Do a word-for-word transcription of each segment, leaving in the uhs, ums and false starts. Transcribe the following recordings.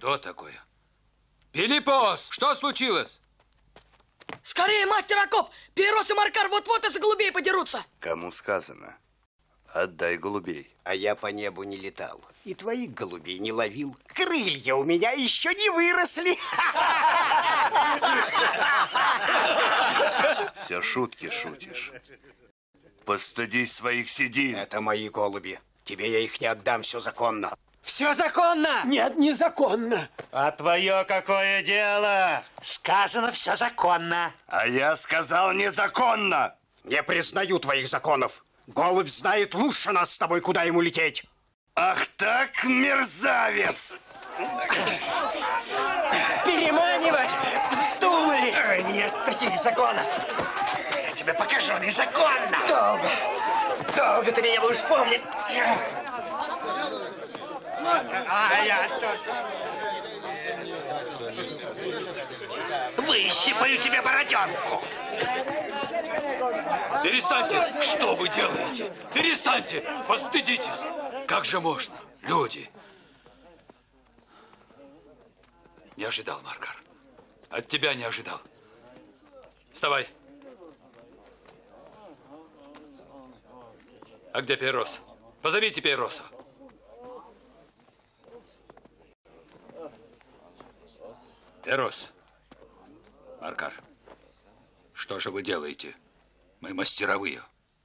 Что такое? Пилипос, что случилось? Скорее, мастер Акоп! Пейрос и Маркар вот-вот из-за голубей подерутся. Кому сказано? Отдай голубей. А я по небу не летал. И твоих голубей не ловил. Крылья у меня еще не выросли. Все шутки шутишь. Постыдись своих седин. Это мои голуби. Тебе я их не отдам, все законно. Все законно! Нет, незаконно. А твое какое дело? Сказано, все законно. А я сказал незаконно. Не признаю твоих законов. Голубь знает лучше нас с тобой, куда ему лететь. Ах так, мерзавец! Переманивать вздумали! Ой, нет таких законов. Я тебе покажу, незаконно! Долго, долго ты меня будешь помнить. А я выщипаю тебе бороденку. Перестаньте! Что вы делаете? Перестаньте! Постыдитесь! Как же можно? Люди! Не ожидал, Маркар. От тебя не ожидал. Вставай. А где Пейрос? Позовите Пейроса. Пейрос. Маркар. Что же вы делаете? Мы мастеровые.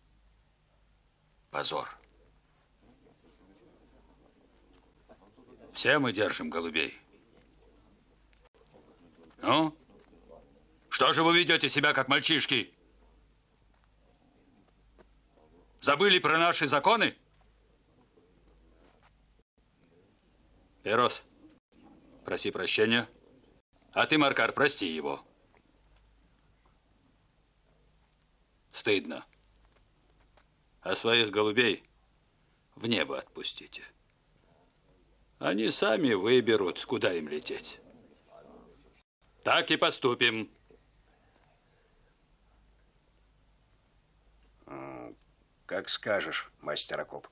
Позор. Все мы держим голубей. Ну? Что же вы ведете себя, как мальчишки? Забыли про наши законы? Пейрос, проси прощения. А ты, Маркар, прости его. Стыдно. А своих голубей в небо отпустите. Они сами выберут, куда им лететь. Так и поступим. Как скажешь, мастер Акоп.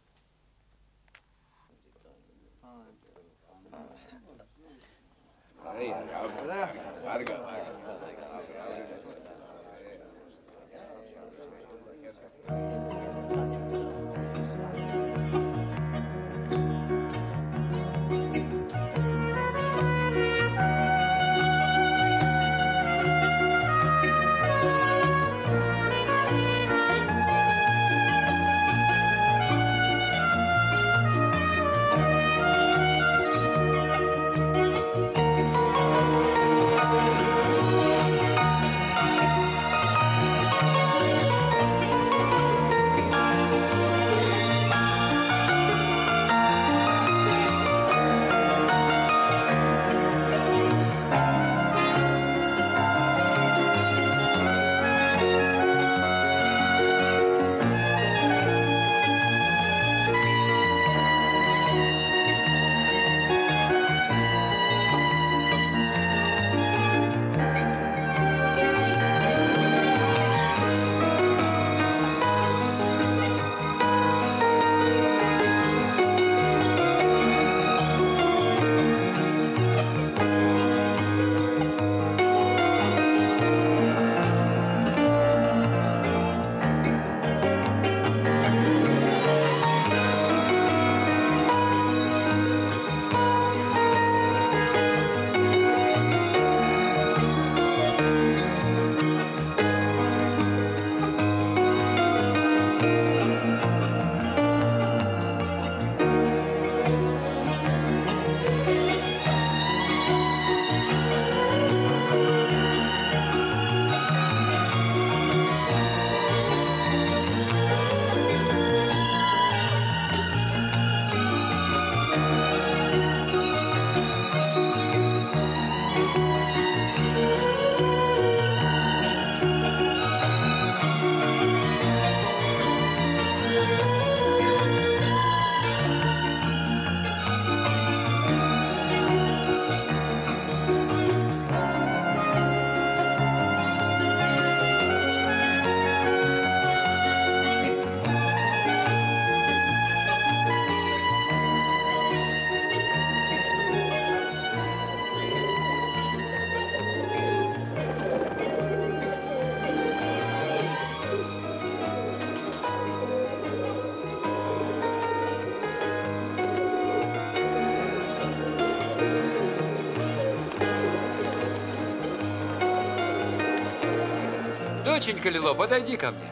Доченька Лило, подойди ко мне.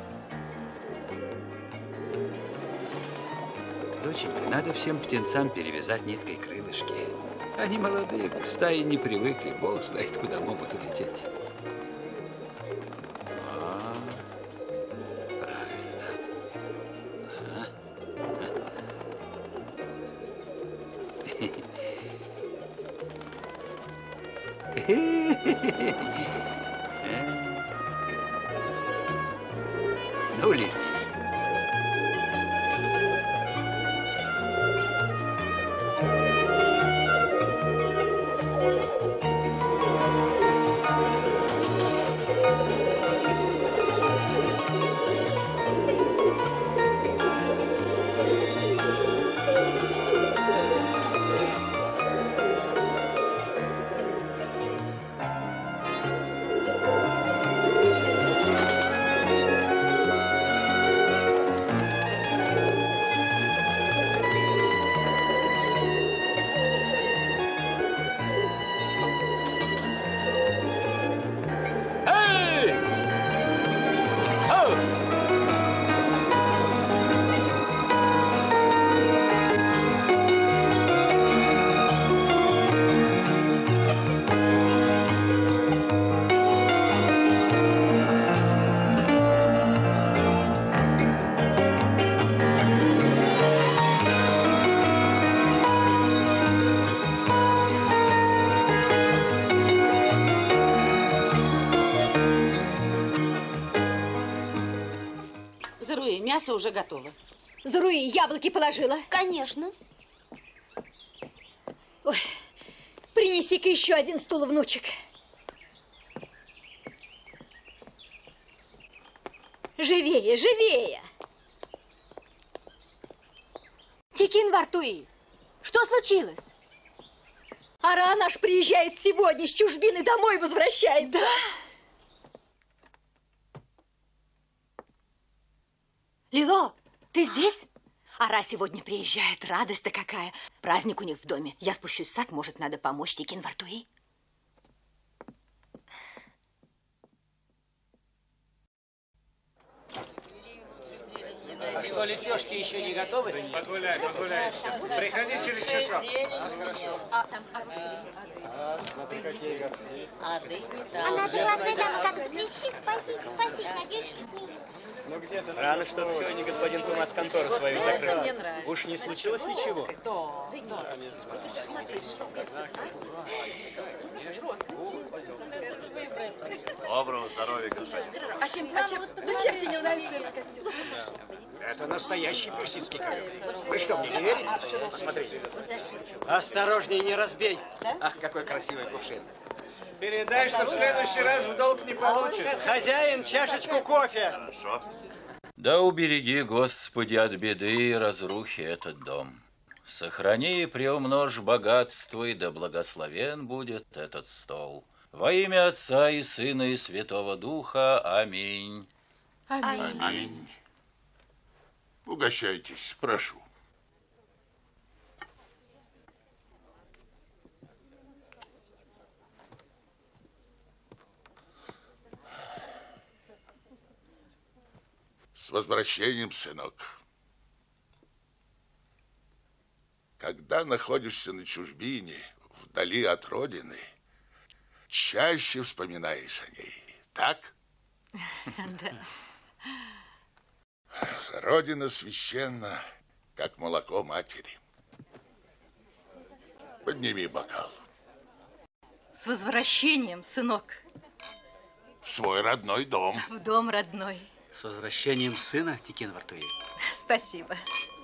Доченька, надо всем птенцам перевязать ниткой крылышки. Они молодые, к стае не привыкли. Бог знает, куда могут улететь. А, правильно. Ага. Ну, лети. Заруи, мясо уже готово. Заруи, яблоки положила? Конечно. Ой, принеси-ка еще один стул, внучек. Живее, живее! Тикин Вартуи, что случилось? Ара наш приезжает сегодня, с чужбины домой возвращает. Да? Лило, ты здесь? Ара сегодня приезжает, радость-то какая. Праздник у них в доме. Я спущусь в сад, может, надо помочь Тикин Вартуи? А что, лепешки еще не готовы? Погуляй, погуляй. Приходи через часок. Она же глазные дамы как закричит: спасите, спасите, а девочки смеются. Рано что-то сегодня господин Томас контору свою закрыл. Уж не случилось ничего? Доброго здоровья, господин. А чем, а чем, ну чем тебе не нравится этот костюм? Это настоящий персидский ковер. Вы что, мне не верите? Посмотрите. Осторожней, не разбей. Ах, какой красивый кувшин. Передай, что в следующий раз в долг не получит. Хозяин, чашечку кофе. Хорошо. Да убереги, Господи, от беды и разрухи этот дом. Сохрани и приумножь богатство, и да благословен будет этот стол. Во имя Отца и Сына и Святого Духа. Аминь. Аминь. Аминь. Угощайтесь, прошу. С возвращением, сынок. Когда находишься на чужбине, вдали от родины, чаще вспоминаешь о ней, так? Да. Родина священна, как молоко матери. Подними бокал. С возвращением, сынок. В свой родной дом. В дом родной. С возвращением сына, Тикин Вартуи. Спасибо.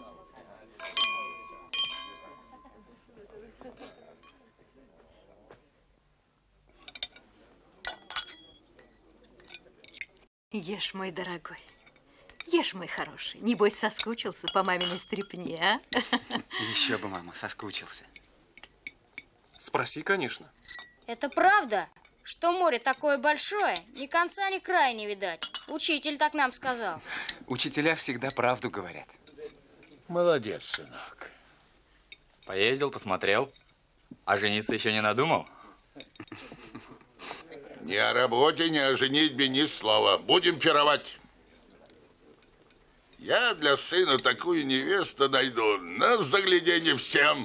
Ешь, мой дорогой. Ешь, мой хороший. Небось, соскучился по маминой стряпне, а? Еще бы, мама, соскучился. Спроси, конечно. Это правда, что море такое большое, ни конца, ни края не видать. Учитель так нам сказал. Учителя всегда правду говорят. Молодец, сынок. Поездил, посмотрел, а жениться еще не надумал? Ни о работе, ни о женитьбе, ни слова. Будем пировать. Я для сына такую невесту найду на загляденье всем.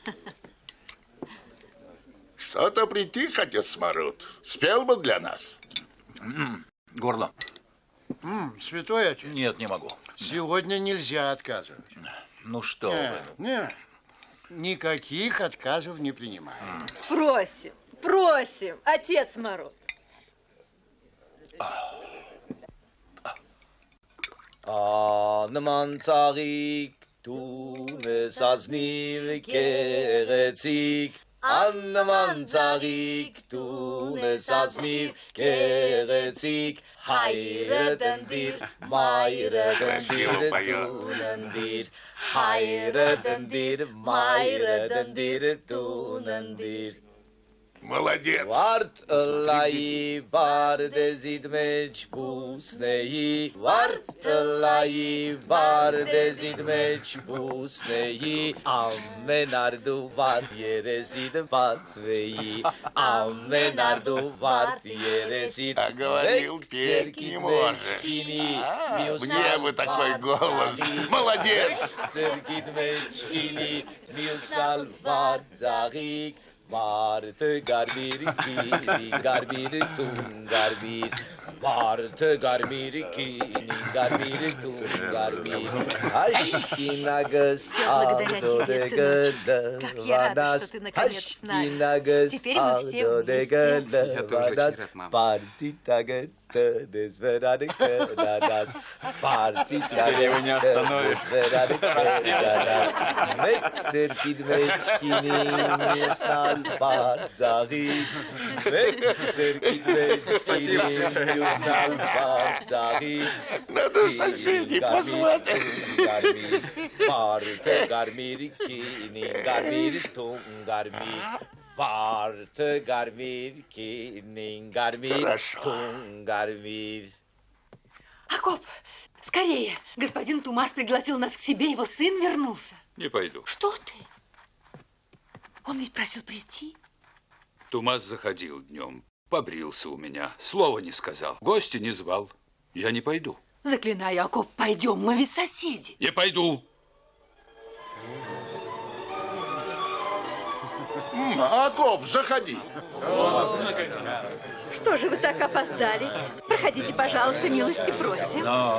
Что-то притих, отец Марут. Спел бы для нас. Горло. М, святой отец. Нет, не могу. Сегодня нельзя отказывать. Ну что Не, вы. не. Никаких отказов не принимаем. Просим, просим, отец Мороз. Անման ծաղիկ տունս ազնիվ կեղեցիկ Անման ծաղիկ տունս ազնիվ կեղեցիկ Հայրը դնդիր, մայրը դնդիր, տուն ընդիր Հայրը դնդիր, մայրը դնդիր, տուն ընդիր Молодец. Վարդ ըլայի բարդեզիդ մեջ բուսնեի, Վարդ ըլայի բարդեզիդ մեջ բուսնեի, Ամեն արդու վարդ երեսիդ բացվեի, Ամեն արդու վարդ երեսիդ А говорил, петь не может. Мне бы такой голос. Молодец. Церкիդ մեջ կինի, մյուսնալ վարդ ձաղիկ, Վարդը գարմիր կինի, գարմիր տուն գարմիր, Վարդը գարմիր կինի, գարմիր տուն գարմիր, Աշկինագս ադոդե գլվանաս, Աշկինագս ադոդե գլվանաս, Պարցիտագը տնես վրանը կնանաս, Պարցիտագը տնես վրանը կնանաս, Մեկ ծերքիդ մեջ կինի, մյուսնալ բարձաղի, Մեկ ծերքիդ մեջ կինի, մյուսնալ բարձաղի, Надо соседей позвать. Վարդը գարմիր կինի, գարմիր տուն գարմիր, Վարդը գարմիր կինի, գարմիր տուն գարմիր. Акоп, скорее! Господин Тумас пригласил нас к себе, его сын вернулся. Не пойду. Что ты? Он ведь просил прийти. Тумас заходил днем, побрился у меня, слова не сказал, гостя не звал. Я не пойду. Заклинаю, Акоп, пойдем, мы ведь соседи. Не пойду. Акоп, заходи. Что же вы так опоздали? Проходите, пожалуйста, милости просим. Но...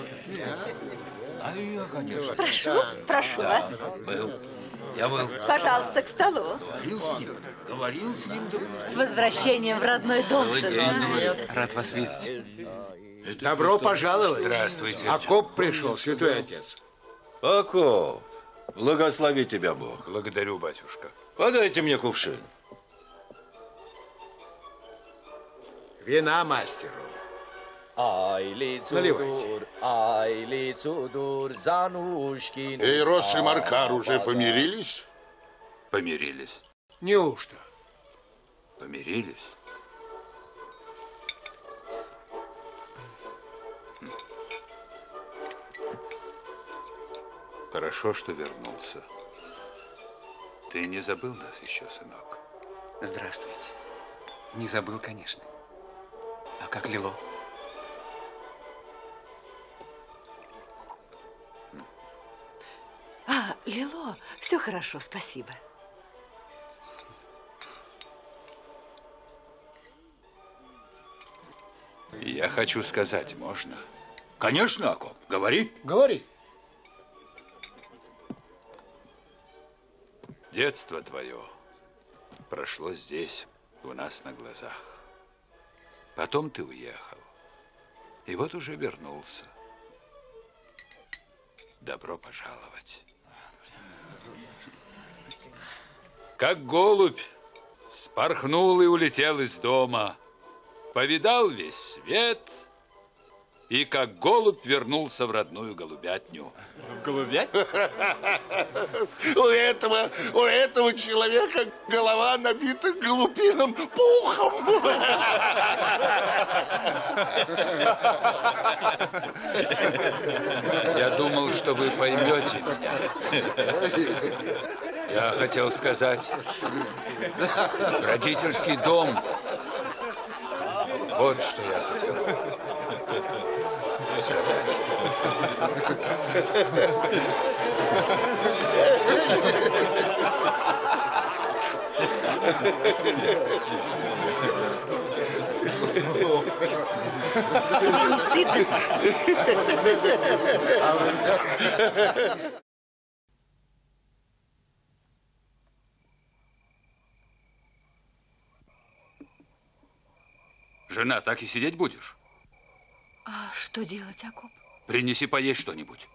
А я, конечно. Прошу, прошу Да, вас. Был. Я был. Пожалуйста, к столу. Говорил с ним. Говорил с ним. С возвращением в родной дом, сынок. Рад вас видеть. Добро пожаловать. Здравствуйте. Акоп пришел, святой отец. Акоп, благослови тебя Бог. Благодарю, батюшка. Подайте мне кувшин. Вина мастеру. Айли цудур, айли цудур, Занушкин. Эйрос и Маркар уже помирились? Помирились. Неужто? Помирились. Хорошо, что вернулся. Ты не забыл нас еще, сынок? Здравствуйте. Не забыл, конечно. А как Лило? А, Лило, все хорошо, спасибо. Я хочу сказать, можно? Конечно, Акоп, говори. Говори. Детство твое прошло здесь, у нас на глазах. Потом ты уехал. И вот уже вернулся. Добро пожаловать. Как голубь спорхнул и улетел из дома, повидал весь свет, и как голубь вернулся в родную голубятню. Голубятню? У этого, у этого человека голова набита голубиным пухом. Я думал, что вы поймете меня. Я хотел сказать, родительский дом Вот что я хотел сказать. Тебе не стыдно? Жена, так и сидеть будешь? А что делать, Акоп? Принеси поесть что-нибудь.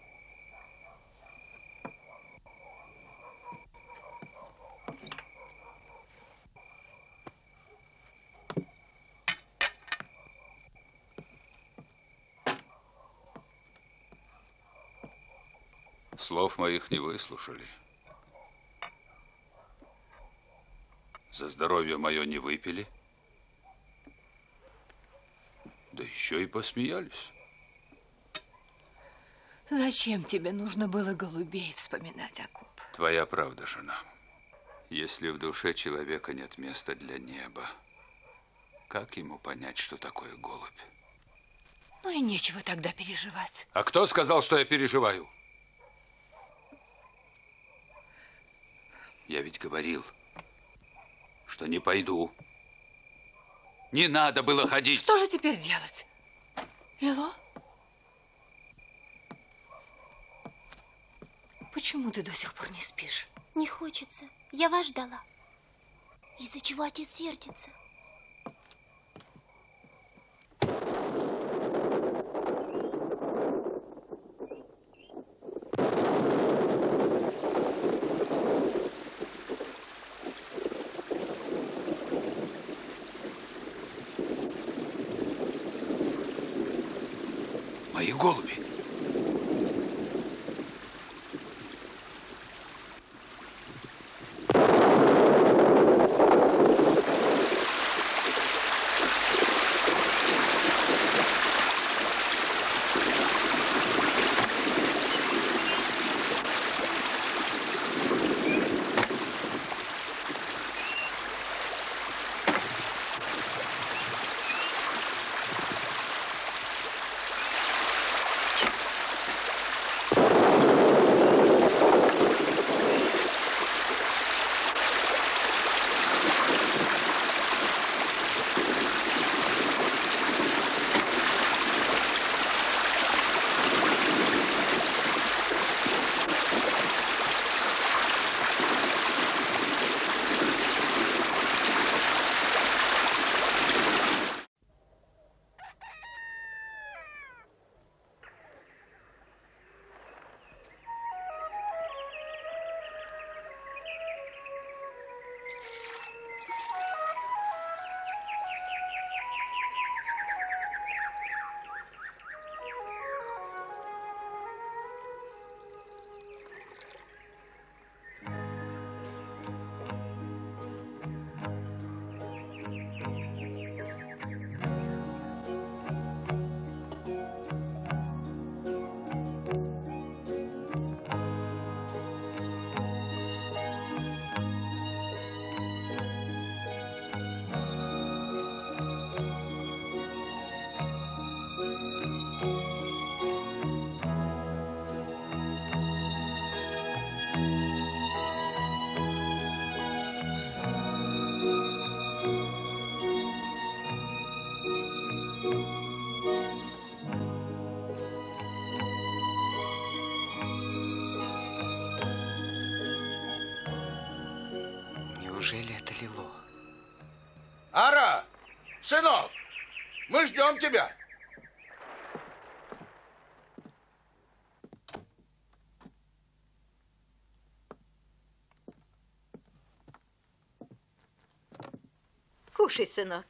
Слов моих не выслушали. За здоровье мое не выпили. Да еще и посмеялись. Зачем тебе нужно было голубей вспоминать, Акоп? Твоя правда, жена. Если в душе человека нет места для неба, как ему понять, что такое голубь? Ну и нечего тогда переживать. А кто сказал, что я переживаю? Я ведь говорил, что не пойду. Не надо было ходить. Что же теперь делать? Лило? Почему ты до сих пор не спишь? Не хочется. Я вас ждала. Из-за чего отец сердится? Мои голуби. Неужели это Лило? Ара, сынок, мы ждем тебя. Кушай, сынок.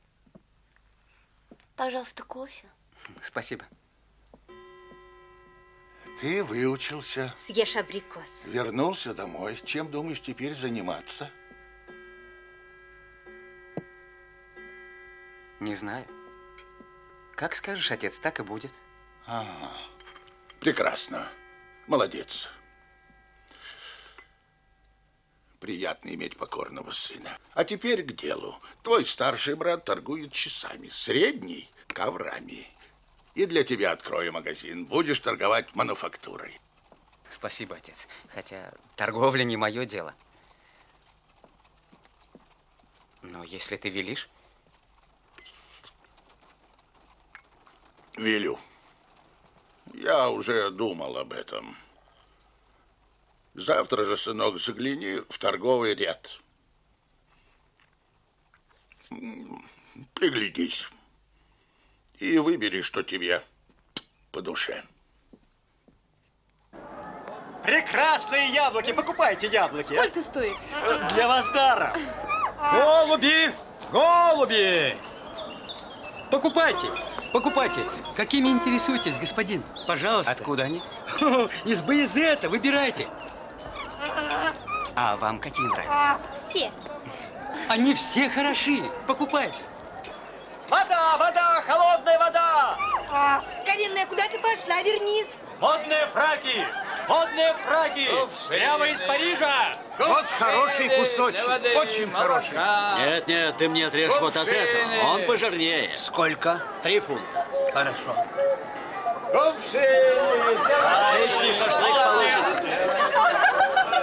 Пожалуйста, кофе. Спасибо. Ты выучился. Съешь абрикос. Вернулся домой. Чем думаешь теперь заниматься? Не знаю. Как скажешь, отец, так и будет. Ага. Прекрасно. Молодец. Приятно иметь покорного сына. А теперь к делу. Твой старший брат торгует часами, средний – коврами. И для тебя открою магазин. Будешь торговать мануфактурой. Спасибо, отец. Хотя торговля не мое дело. Но если ты велишь... Велю. Я уже думал об этом. Завтра же, сынок, загляни в торговый ряд. Приглядись. И выбери, что тебе по душе. Прекрасные яблоки! Покупайте яблоки. Сколько стоит? Для вас даром. Голуби! Голуби! Покупайте, покупайте. Какими интересуетесь, господин? Пожалуйста. Откуда они? Из Баязета, выбирайте. А вам какие нравятся? Все. Они все хороши. Покупайте. Вода, вода, холодная вода! Каринная, куда ты пошла? Вернись. Модные фраки! Модные фраки! Прямо из Парижа! Вот хороший кусочек, очень хороший. Нет, нет, ты мне отрежь вот от этого. Он пожирнее. Сколько? Три фунта. Хорошо. Отличный шашлык получится.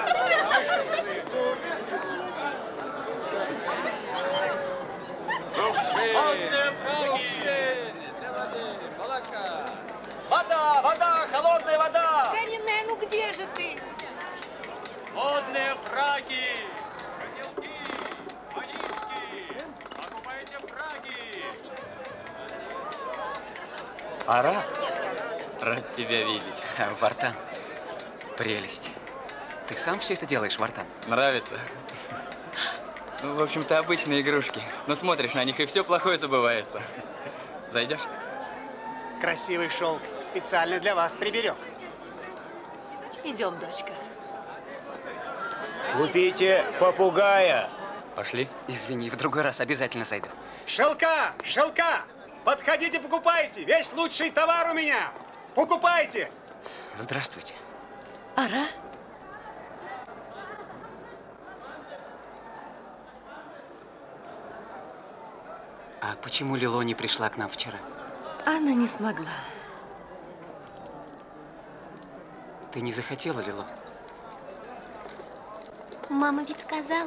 Вода, вода, холодная вода! Каринная, ну где же ты? Модные фраки! Котелки! варежки! Покупайте фраки! Ара, рад тебя видеть. Вартан, прелесть. Ты сам все это делаешь, Вартан? Нравится? Ну, в общем-то, обычные игрушки. Но смотришь на них, и все плохое забывается. Зайдешь? Красивый шелк. Специально для вас приберег. Идем, дочка. Купите попугая. Пошли. Извини, в другой раз обязательно зайду. Шелка, шелка! Подходите, покупайте. Весь лучший товар у меня. Покупайте. Здравствуйте. Ара? А почему Лило не пришла к нам вчера? Она не смогла. Ты не захотела, Лило? Мама ведь сказала.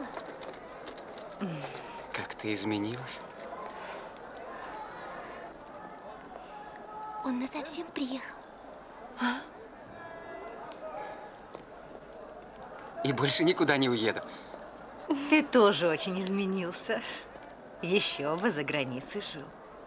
Как ты изменилась? Он насовсем приехал. А? И больше никуда не уеду. Ты тоже очень изменился. Еще бы за границей жил.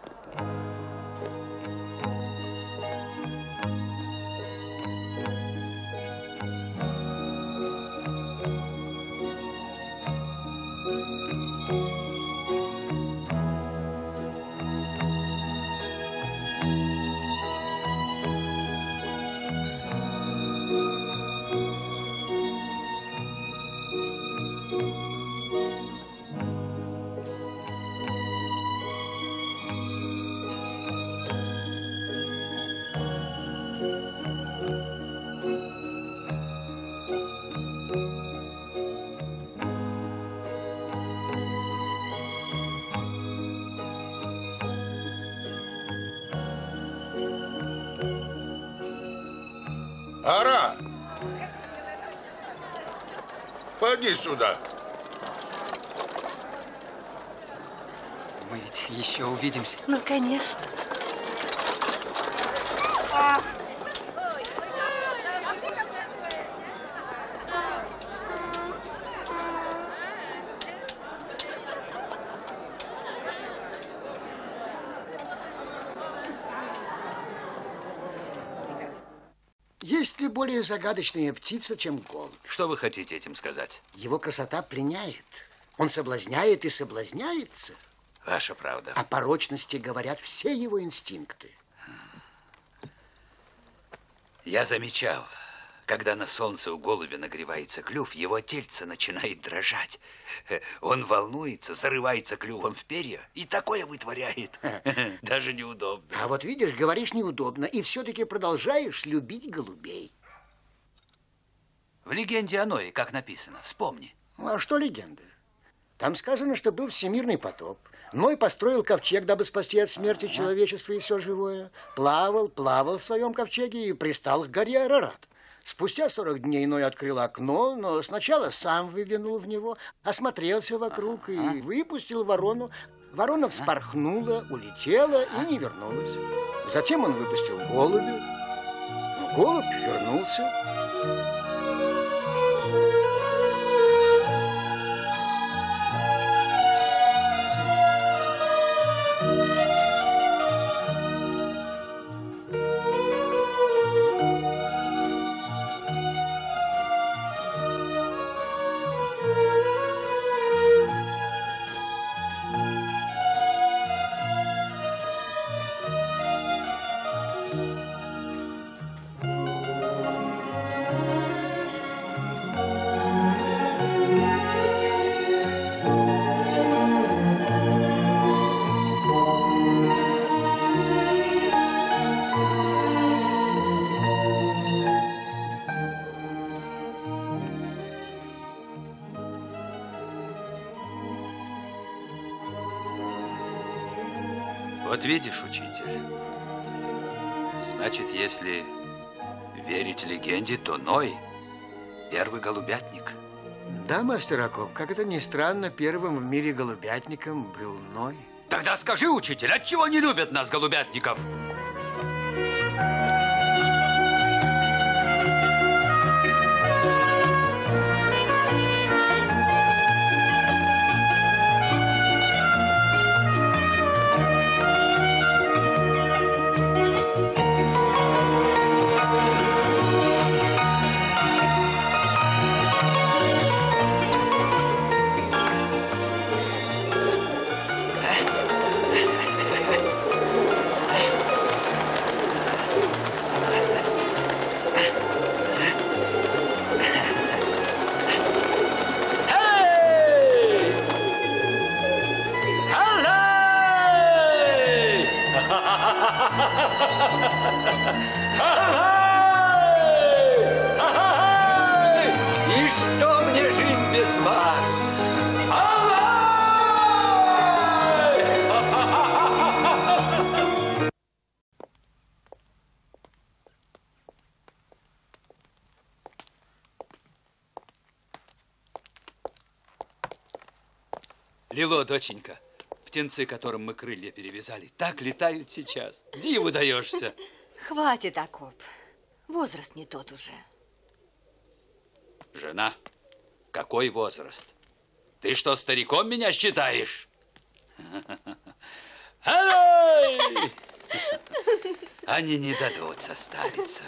Ара! Поди сюда. Мы ведь еще увидимся. Ну, конечно. Есть ли более загадочная птица, чем голубь? Что вы хотите этим сказать? Его красота пленяет. Он соблазняет и соблазняется. Ваша правда. О порочности говорят все его инстинкты. Я замечал, когда на солнце у голубя нагревается клюв, его тельце начинает дрожать. Он волнуется, зарывается клювом в перья и такое вытворяет. Даже неудобно. А вот видишь, говоришь неудобно, и все-таки продолжаешь любить голубей. В легенде о Ное, как написано, вспомни. А что легенда? Там сказано, что был всемирный потоп. Ной построил ковчег, дабы спасти от смерти человечество и все живое. Плавал, плавал в своем ковчеге и пристал к горе Арарат. Спустя сорок дней Ной открыл окно, но сначала сам выглянул в него, осмотрелся вокруг и выпустил ворону. Ворона вспорхнула, улетела и не вернулась. Затем он выпустил голубя. Голубь вернулся. Вот видишь, учитель, значит, если верить легенде, то Ной – первый голубятник. Да, мастер Акоп, как это ни странно, первым в мире голубятником был Ной. Тогда скажи, учитель, отчего не любят нас, голубятников? И что мне жизнь без вас? Лило, доченька, птенцы, которым мы крылья перевязали, так летают сейчас. Диву даешься. Хватит, Акоп. Возраст не тот уже. Жена, какой возраст? Ты что, стариком меня считаешь? Они не дадут состариться.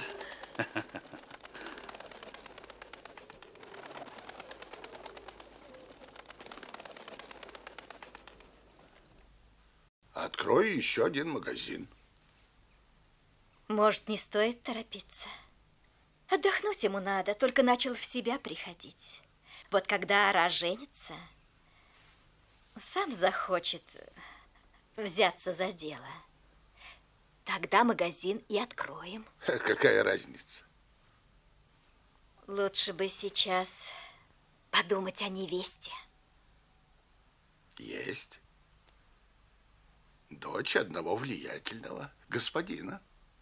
Открою еще один магазин. Может, не стоит торопиться? Отдохнуть ему надо, только начал в себя приходить. Вот когда Ара женится, сам захочет взяться за дело. Тогда магазин и откроем. Какая разница? Лучше бы сейчас подумать о невесте. Есть. Дочь одного влиятельного господина.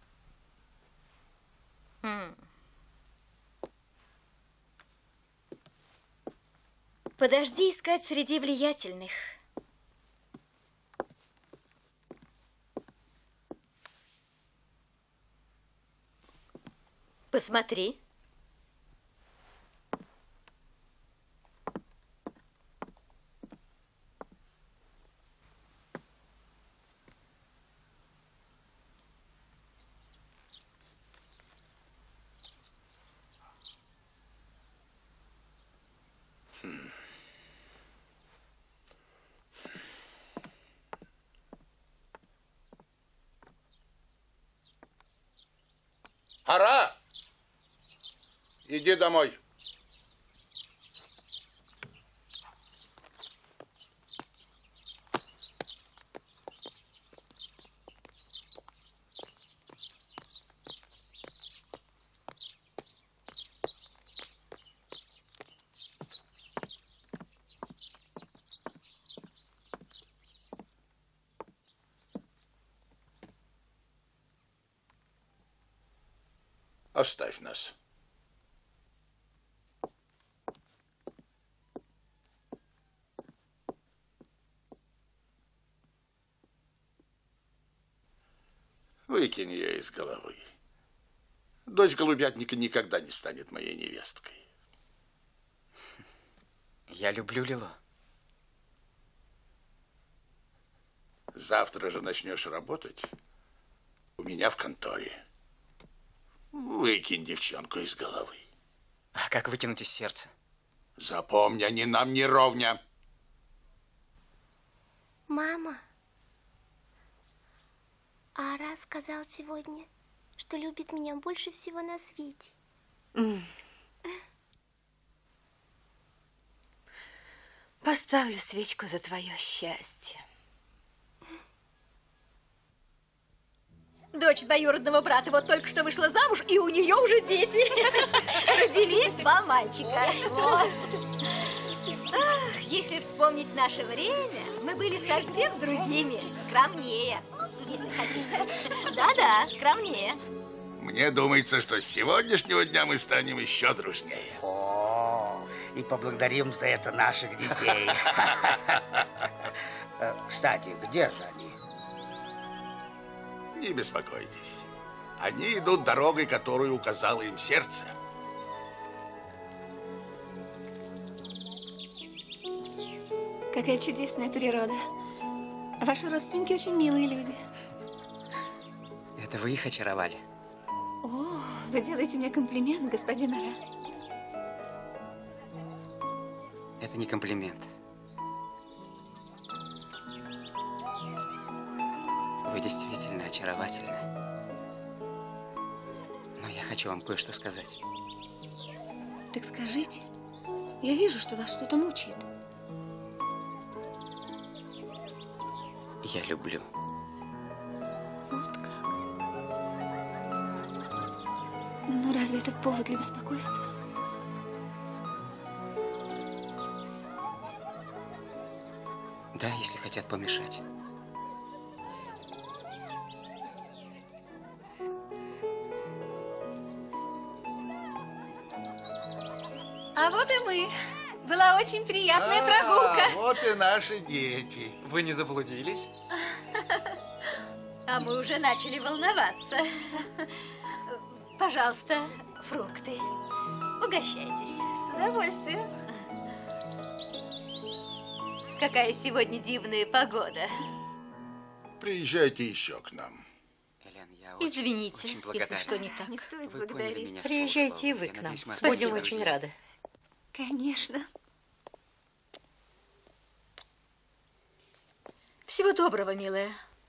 Хм. Подожди искать среди влиятельных. Посмотри. Ара! Иди домой. Оставь нас. Выкинь ее из головы. Дочь голубятника никогда не станет моей невесткой. Я люблю Лило. Завтра же начнешь работать у меня в конторе. Выкинь девчонку из головы. А как выкинуть из сердца? Запомни, ни нам, ни ровня. Мама, Ара сказал сегодня, что любит меня больше всего на свете. Mm. Поставлю свечку за твое счастье. Дочь двоюродного брата вот только что вышла замуж, и у нее уже дети. Родились два мальчика. Ах, если вспомнить наше время, мы были совсем другими, скромнее, если хотите. Да-да, скромнее. Мне думается, что с сегодняшнего дня мы станем еще дружнее. О, и поблагодарим за это наших детей. Кстати, где же они? Не беспокойтесь. Они идут дорогой, которую указало им сердце. Какая чудесная природа. Ваши родственники очень милые люди. Это вы их очаровали? О, вы делаете мне комплимент, господин Ара. Это не комплимент. Вы действительно очаровательны. Но я хочу вам кое-что сказать. Так скажите. Я вижу, что вас что-то мучает. Я люблю. Вот как. Ну, разве это повод для беспокойства? Да, если хотят помешать. А вот и мы. Была очень приятная А, прогулка. Вот и наши дети. Вы не заблудились? А мы уже начали волноваться. Пожалуйста, фрукты. Угощайтесь. С удовольствием. Какая сегодня дивная погода. Приезжайте еще к нам. Элен, я очень, Извините, очень если благодарен. что не так. Не стоит Вы поняли благодарить. меня с Приезжайте и полуслова. вы Я к нам. надеюсь, мы Будем останемся очень друзьями. рады. Конечно. Всего доброго, милая.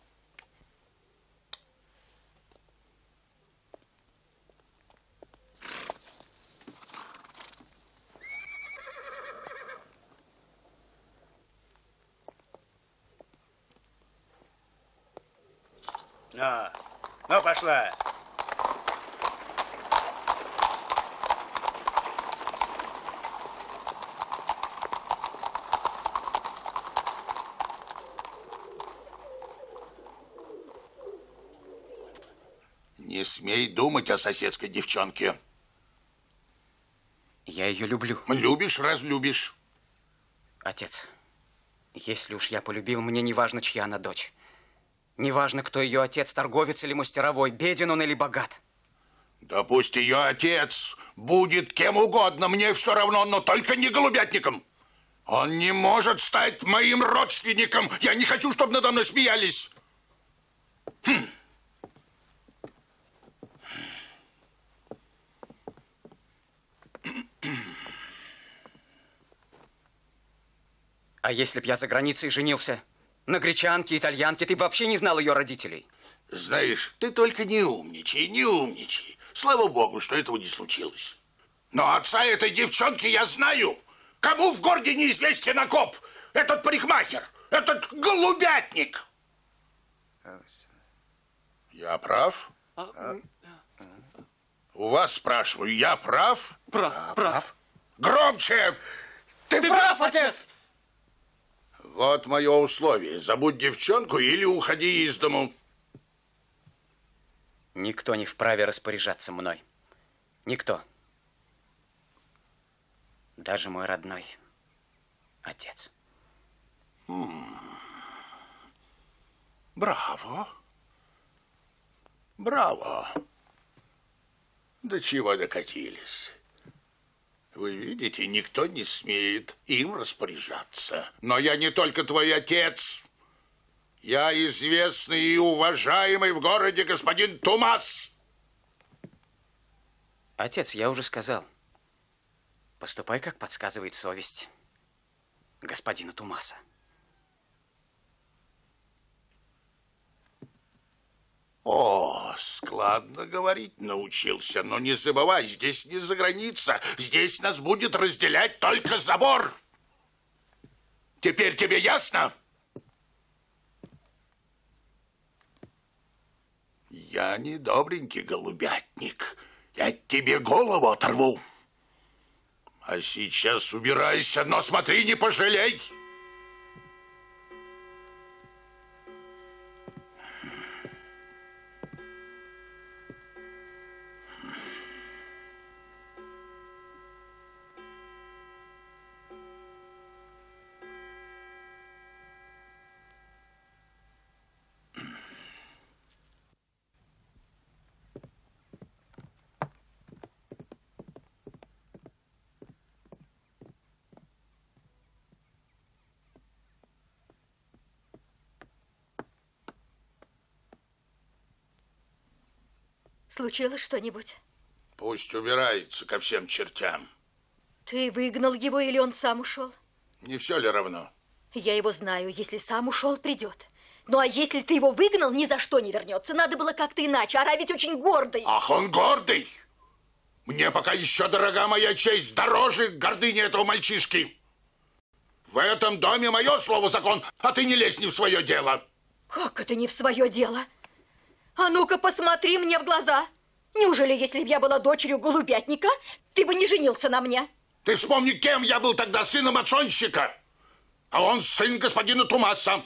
Ну, ну пошла. Не смей думать о соседской девчонке. Я ее люблю. Любишь, разлюбишь. Отец, если уж я полюбил, мне не важно, чья она дочь. Не важно, кто ее отец, торговец или мастеровой, беден он или богат. Да пусть ее отец будет кем угодно, мне все равно, но только не голубятником. Он не может стать моим родственником. Я не хочу, чтобы надо мной смеялись. Хм. А если б я за границей женился? На гречанке, итальянке, ты бы вообще не знал ее родителей. Знаешь, ты только не умничай, не умничай. Слава богу, что этого не случилось. Но отца этой девчонки я знаю. Кому в городе неизвестен окоп? Этот парикмахер, этот голубятник. Я прав? У вас спрашиваю, я прав? Прав, прав. Громче! Ты, Ты прав, отец! Вот мое условие. Забудь девчонку или уходи из дому. Никто не вправе распоряжаться мной. Никто. Даже мой родной отец. М-м. Браво. Браво. До чего докатились? Вы видите, никто не смеет им распоряжаться. Но я не только твой отец. Я известный и уважаемый в городе господин Тумас. Отец, я уже сказал. Поступай, как подсказывает совесть господина Тумаса. О, складно говорить научился, но не забывай, здесь не за граница, здесь нас будет разделять только забор. Теперь тебе ясно? Я не добренький голубятник, я тебе голову оторву. А сейчас убирайся, но смотри, не пожалей. Случилось что-нибудь? Пусть убирается ко всем чертям. Ты выгнал его или он сам ушел? Не все ли равно? Я его знаю. Если сам ушел, придет. Ну, а если ты его выгнал, ни за что не вернется. Надо было как-то иначе. Ара ведь очень гордый. Ах, он гордый! Мне пока еще, дорога моя честь, дороже гордыни этого мальчишки. В этом доме мое слово закон, а ты не лезь не в свое дело. Как это не в свое дело? А ну-ка, посмотри мне в глаза. Неужели, если бы я была дочерью голубятника, ты бы не женился на мне? Ты вспомни, кем я был тогда, сыном отцонщика. А он сын господина Тумаса.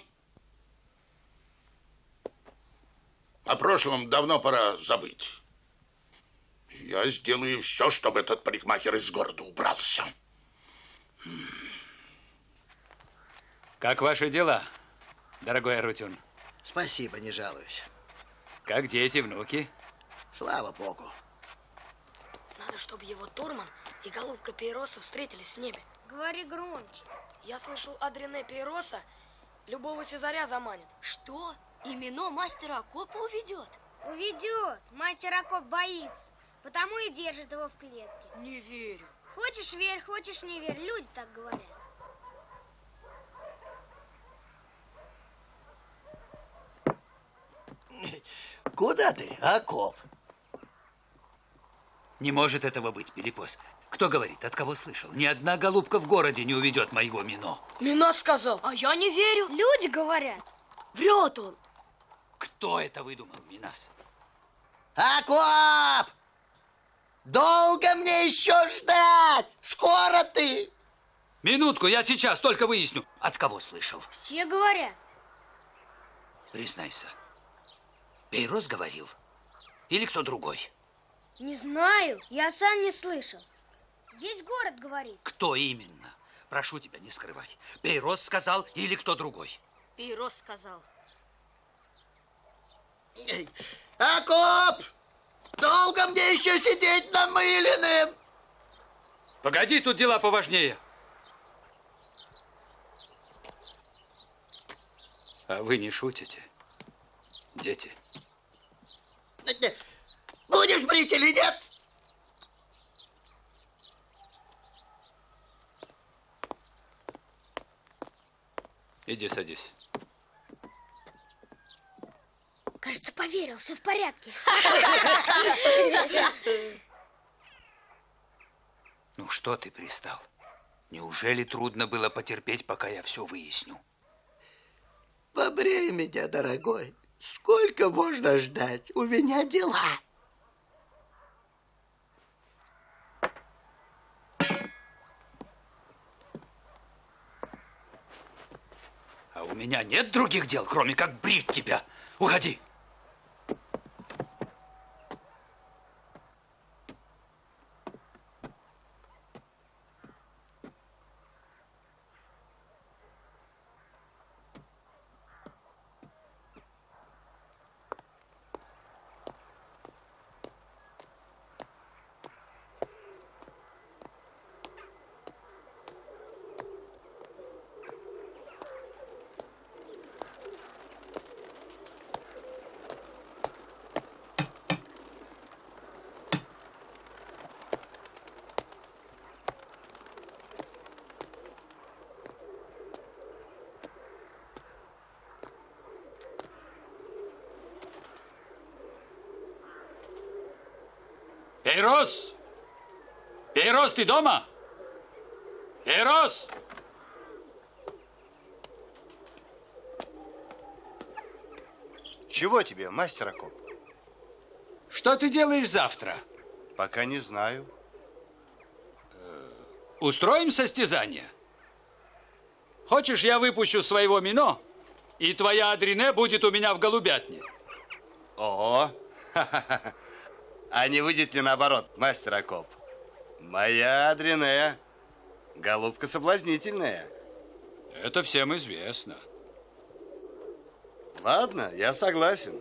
О прошлом давно пора забыть. Я сделаю все, чтобы этот парикмахер из города убрался. Как ваши дела, дорогой Арутюн? Спасибо, не жалуюсь. Как дети, внуки? Слава богу. Надо, чтобы его Турман и голубка Пейроса встретились в небе. Говори громче. Я слышал, Адрене Пейроса любого Цезаря заманит. Что? Именно мастера Акопа уведет? Уведет. Мастер Акоп боится. Потому и держит его в клетке. Не верю. Хочешь верь, хочешь не верь. Люди так говорят. Куда ты, Акоп? Не может этого быть, Пилипос. Кто говорит, от кого слышал? Ни одна голубка в городе не уведет моего Мино. Мино сказал. А я не верю. Люди говорят. Врет он. Кто это выдумал, Минас? Акоп! Долго мне еще ждать? Скоро ты! Минутку, я сейчас только выясню, от кого слышал. Все говорят. Признайся, Пейрос говорил? Или кто другой? Не знаю, я сам не слышал. Весь город говорит. Кто именно? Прошу тебя, не скрывай. Пейрос сказал или кто другой? Пейрос сказал. Акоп! Долго мне еще сидеть намыленным? Погоди, тут дела поважнее. А вы не шутите, дети? Будешь брить или нет? Иди садись. Кажется, поверил, все в порядке. Ну что ты пристал? Неужели трудно было потерпеть, пока я все выясню? Побрей меня, дорогой. Сколько можно ждать? У меня дела. А у меня нет других дел, кроме как брить тебя. Уходи. Пейрос! Пейрос, ты дома? Пейрос! Чего тебе, мастер Акоп? Что ты делаешь завтра? Пока не знаю. Устроим состязание? Хочешь, я выпущу своего Мино, и твоя Адрине будет у меня в голубятне? Ого! А не выйдет ли наоборот, мастер Акоп? Моя Адрине, голубка соблазнительная. Это всем известно. Ладно, я согласен.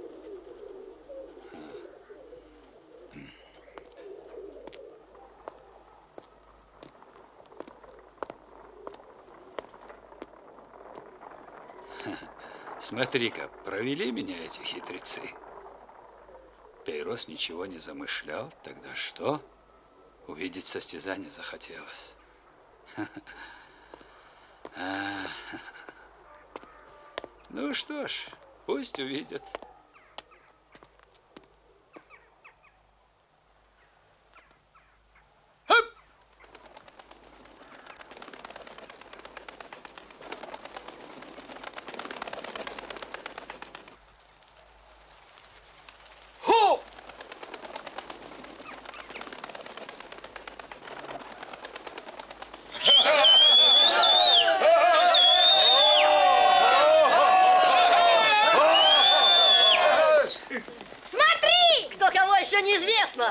Смотри-ка, провели меня эти хитрецы. Пейрос ничего не замышлял, тогда что? Увидеть состязание захотелось. Ну что ж, пусть увидят. Неизвестно.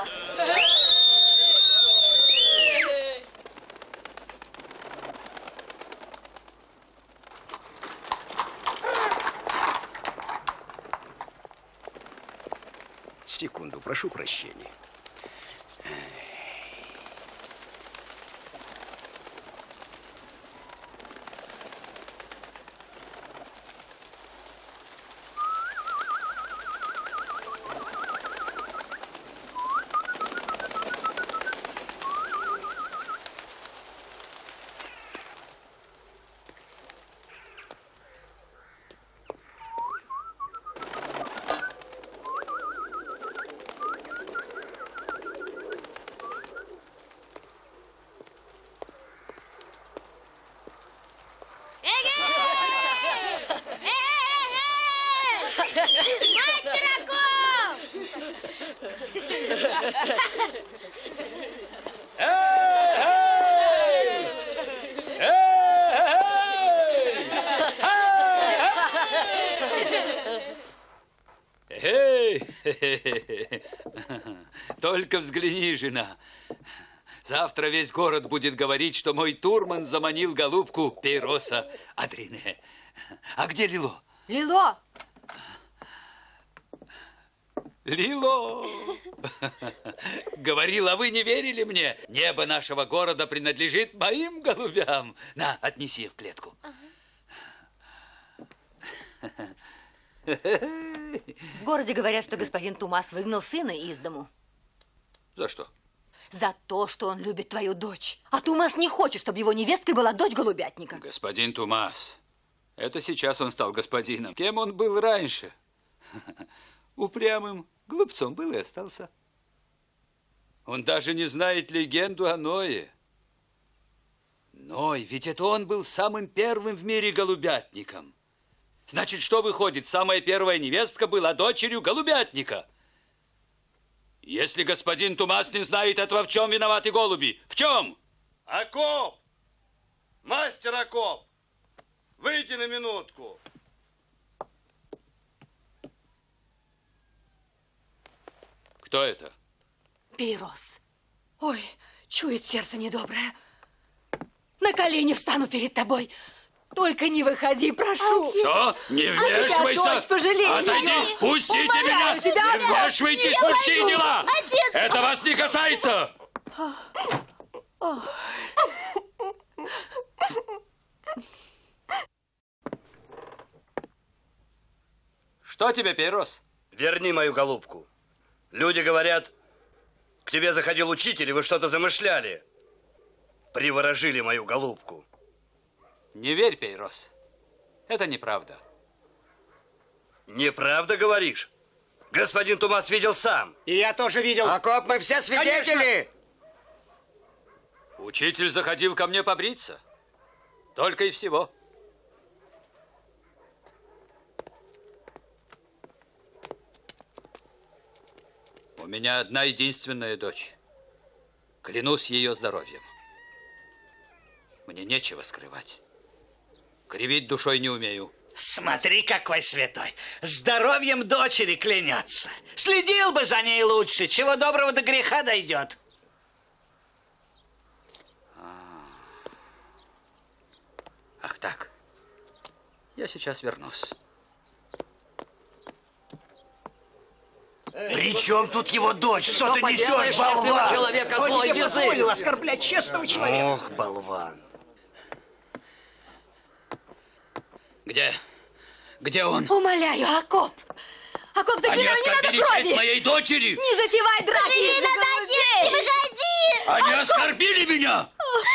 Секунду, прошу прощения. Мастер Акоп! Эй! Только взгляни, жена. Завтра весь город будет говорить, что мой Турман заманил голубку Пейроса Адрине. А где Лило? Лило! Лило! Говорил, а вы не верили мне? Небо нашего города принадлежит моим голубям. На, отнеси в клетку. В городе говорят, что господин Тумас выгнал сына из дому. За что? За то, что он любит твою дочь. А Тумас не хочет, чтобы его невесткой была дочь голубятника. Господин Тумас. Это сейчас он стал господином. Кем он был раньше? Упрямым глупцом был и остался. Он даже не знает легенду о Ное. Ной, ведь это он был самым первым в мире голубятником. Значит, что выходит? Самая первая невестка была дочерью голубятника. Если господин Тумас не знает этого, в чем виноваты голуби? В чем? Акоп! Мастер Акоп! Выйди на минутку. Кто это? Пейрос. Ой, чует сердце недоброе. На колени встану перед тобой. Только не выходи, прошу. Что? Не вмешивайся! А тебя дочь пожалей. Отойди! Ее. Пустите Умоляю меня! тебя, Не вмешивайтесь в мужские дела! Отец! Это вас не касается! Что тебе, Пейрос? Верни мою голубку. Люди говорят, к тебе заходил учитель, и вы что-то замышляли. Приворожили мою голубку. Не верь, Пейрос. Это неправда. Неправда говоришь? Господин Тумас видел сам. И я тоже видел. Акоп, мы все свидетели. Учитель заходил ко мне побриться. Только и всего. У меня одна единственная дочь. Клянусь ее здоровьем. Мне нечего скрывать. Кривить душой не умею. Смотри, какой святой. Здоровьем дочери клянется. Следил бы за ней лучше. Чего доброго до греха дойдет. Ах так. Я сейчас вернусь. При чем тут его дочь? Что, ты несешь, болван? Человека Кто злой тебе язык. позволил оскорблять честного человека? Ох, болван. Где? Где он? Умоляю, Акоп. Акоп, Они заклинаю, не надо оскорбили крови. честь моей дочери. Не затевай драки из-за Не грудей. выходи! Они оскорбили меня.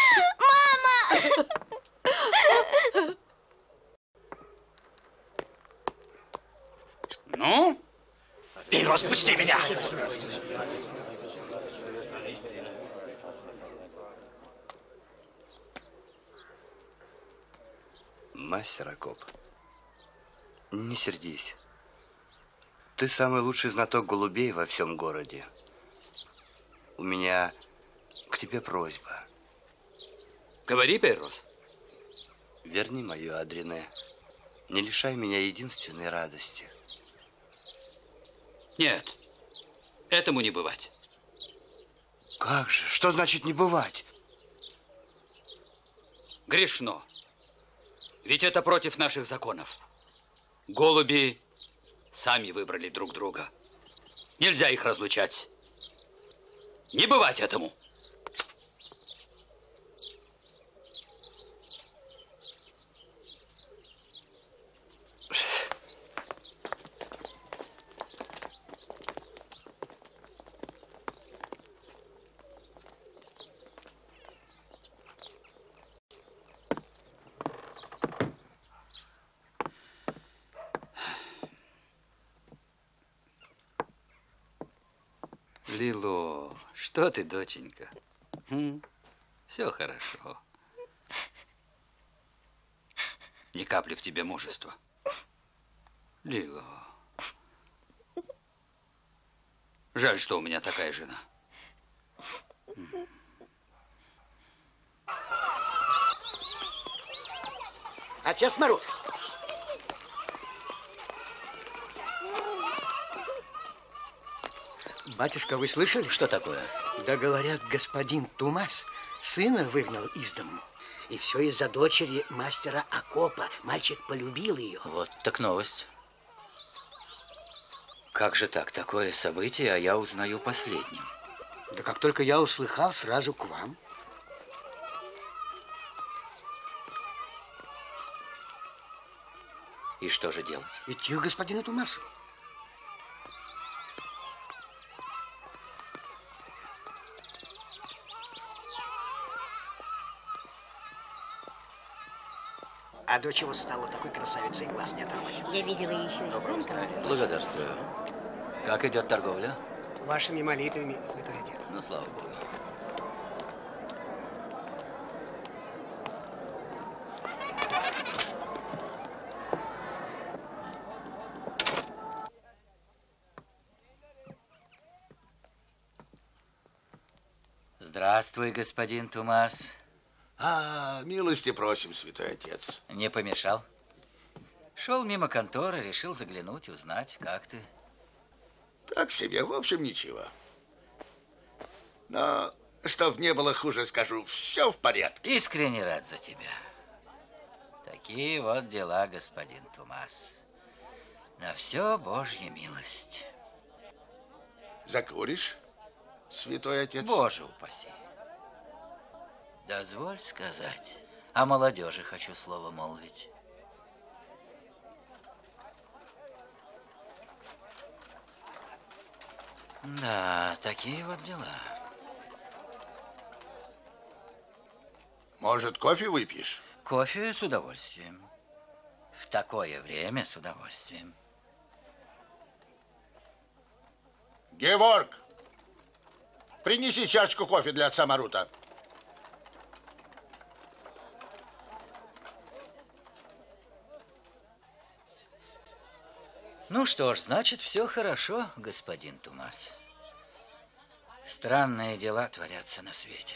Мама! Ну? Пейрос, пусти меня! Мастер Акоп, не сердись. Ты самый лучший знаток голубей во всем городе. У меня к тебе просьба. Говори, Пейрос. Верни мою Адрине. Не лишай меня единственной радости. Нет, этому не бывать. Как же? Что значит не бывать? Грешно. Ведь это против наших законов. Голуби сами выбрали друг друга. Нельзя их разлучать. Не бывать этому. Лило, что ты, доченька? М? Все хорошо. Ни капли в тебе мужества. Лило. Жаль, что у меня такая жена. Отец Марут. Батюшка, вы слышали? Что такое? Да говорят, господин Тумас сына выгнал из дому. И все из-за дочери мастера Акопа. Мальчик полюбил ее. Вот так новость. Как же так? Такое событие, а я узнаю последним. Да как только я услыхал, сразу к вам. И что же делать? Идти к господину Тумасу. А дочь его стала такой красавицей, глаз не оторвать. Я видела ее еще ребенком. Благодарствую. Как идет торговля? Вашими молитвами, святой отец. Ну, слава Богу. Здравствуй, господин Тумас. А, милости просим, святой отец. Не помешал? Шел мимо конторы, решил заглянуть, узнать, как ты. Так себе, в общем, ничего. Но, чтоб не было хуже, скажу, все в порядке. Искренне рад за тебя. Такие вот дела, господин Тумас. На все Божья милость. Закуришь, святой отец? Боже упаси. Дозволь сказать, о молодежи хочу слово молвить. Да, такие вот дела. Может, кофе выпьешь? Кофе с удовольствием. В такое время с удовольствием. Геворг, принеси чашку кофе для отца Марута. Ну что ж, значит, все хорошо, господин Тумас. Странные дела творятся на свете.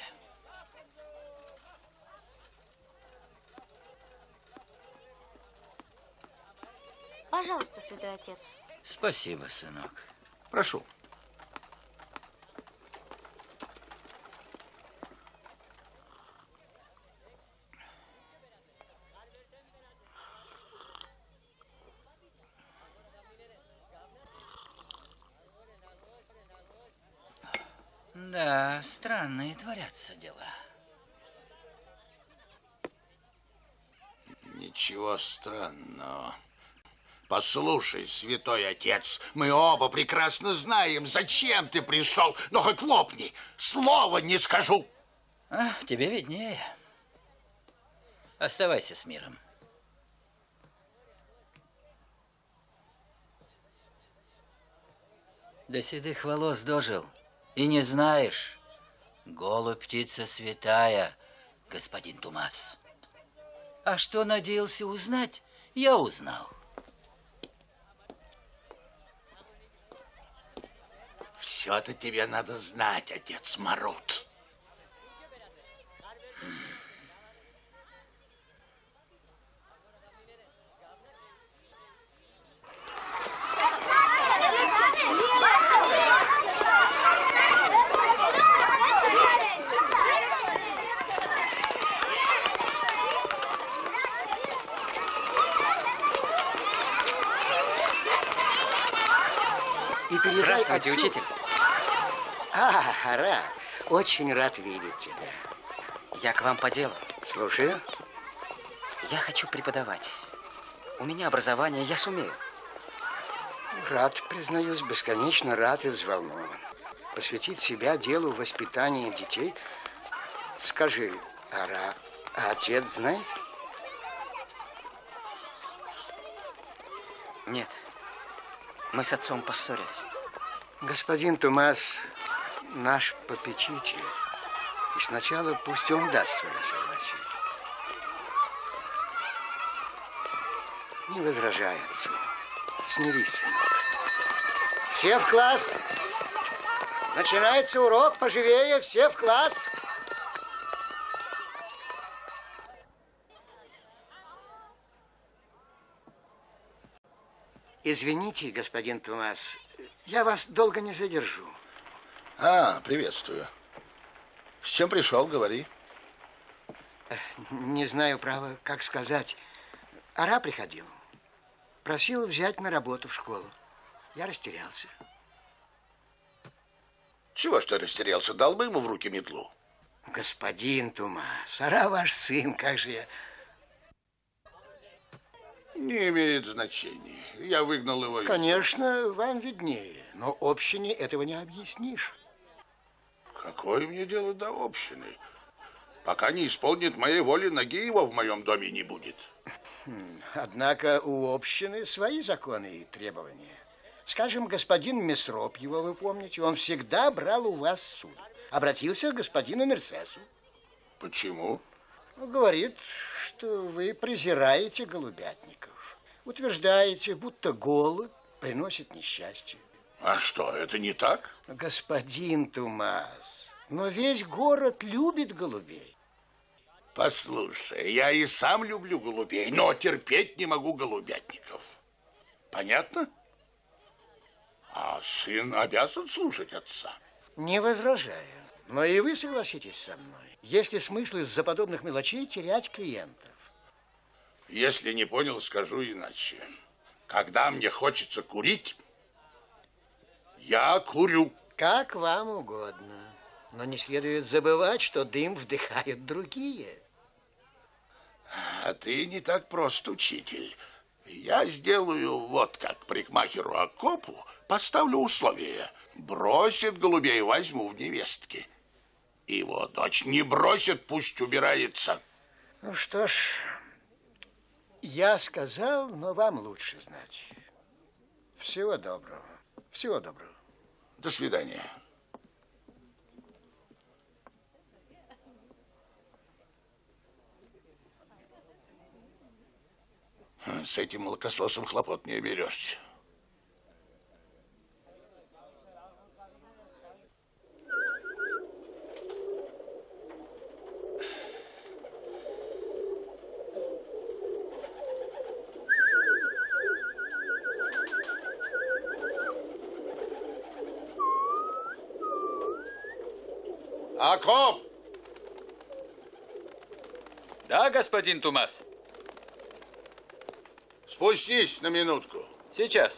Пожалуйста, святой отец. Спасибо, сынок. Прошу. Да, странные творятся дела. Ничего странного. Послушай, святой отец, мы оба прекрасно знаем, зачем ты пришел, но хоть лопни, слова не скажу. А, тебе виднее. Оставайся с миром. До седых волос дожил. И не знаешь, голубь птица святая, господин Тумас. А что надеялся узнать, я узнал. Все-то тебе надо знать, отец Марут. Здравствуйте, отцу. учитель. А, Ара, очень рад видеть тебя. Я к вам по делу. Слушаю. Я хочу преподавать. У меня образование, я сумею. Рад, признаюсь, бесконечно рад и взволнован. Посвятить себя делу воспитания детей. Скажи, Ара, а отец знает? Нет. Мы с отцом поссорились. Господин Тумас наш попечитель. И сначала пусть он даст свое согласие. Не возражай отцу. Смирись, сынок. Все в класс. Начинается урок. Поживее. Все в класс. Извините, господин Тумас, я вас долго не задержу. А, приветствую. С чем пришел, говори. Не знаю, право, как сказать. Ара приходил. Просил взять на работу в школу. Я растерялся. Чего ж ты растерялся? Дал бы ему в руки метлу. Господин Тумас, Ара ваш сын, как же я... Не имеет значения. Я выгнал его из... Конечно, вам виднее, но общине этого не объяснишь. Какое мне дело до общины? Пока не исполнит моей воли, ноги его в моем доме не будет. Однако у общины свои законы и требования. Скажем, господин Месроп, его вы помните, он всегда брал у вас суд. Обратился к господину Мерсесу. Почему? Говорит, что вы презираете голубятников. Утверждаете, будто голубь приносит несчастье. А что, это не так? Господин Тумас, но весь город любит голубей. Послушай, я и сам люблю голубей, но терпеть не могу голубятников. Понятно? А сын обязан слушать отца. Не возражаю, но и вы согласитесь со мной. Есть ли смысл из-за подобных мелочей терять клиентов? Если не понял, скажу иначе. Когда мне хочется курить, я курю. Как вам угодно. Но не следует забывать, что дым вдыхают другие. А ты не так прост, учитель. Я сделаю вот как парикмахеру Акопу, поставлю условия. Бросит голубей, возьму в невестки. Его дочь не бросит, пусть убирается. Ну что ж, я сказал, но вам лучше знать. Всего доброго. Всего доброго. До свидания. С этим молокососом хлопот не оберешься. Акоп! Да, господин Тумас. Спустись на минутку. Сейчас.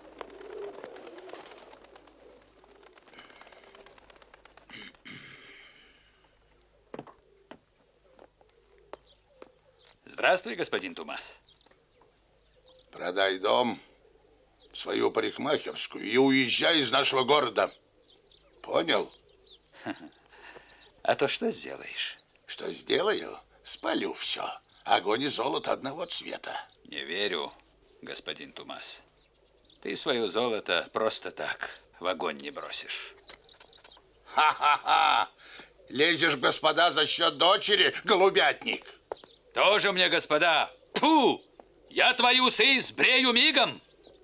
Здравствуй, господин Тумас. Продай дом, свою парикмахерскую и уезжай из нашего города. Понял? А то что сделаешь? Что сделаю? Спалю все. Огонь и золото одного цвета. Не верю, господин Тумас. Ты свое золото просто так в огонь не бросишь. Ха-ха-ха! Лезешь, господа, за счет дочери, голубятник. Тоже мне, господа. Фу! Я твои усы сбрею мигом.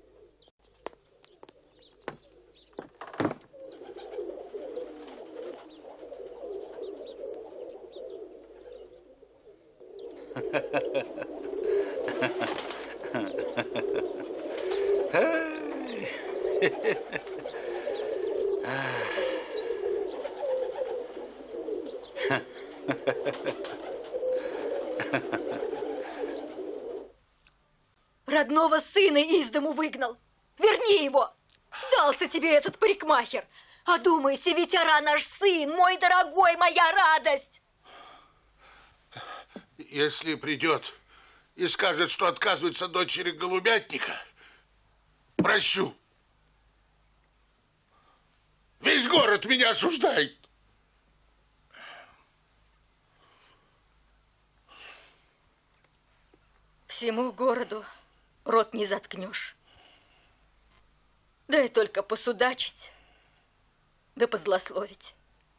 Родного сына из дому выгнал. Верни его. Дался тебе этот парикмахер. Одумайся, ветеран наш сын, мой дорогой, моя радость. Если придет и скажет, что отказывается дочери голубятника, прощу. Весь город меня осуждает. Всему городу рот не заткнешь. Дай только посудачить, да позлословить.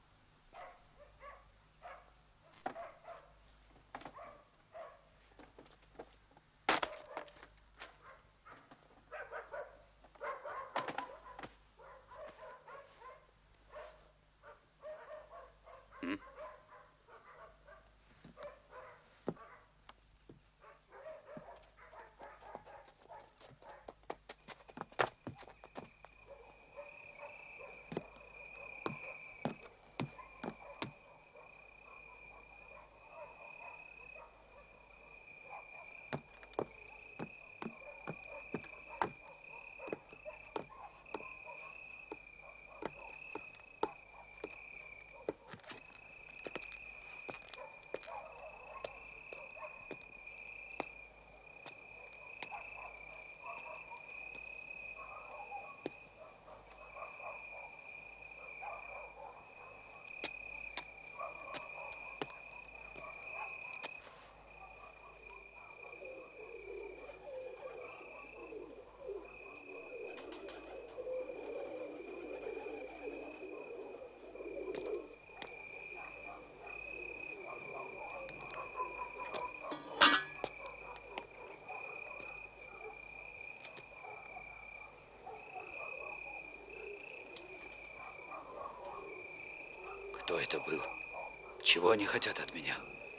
Кто это был? Чего они хотят от меня?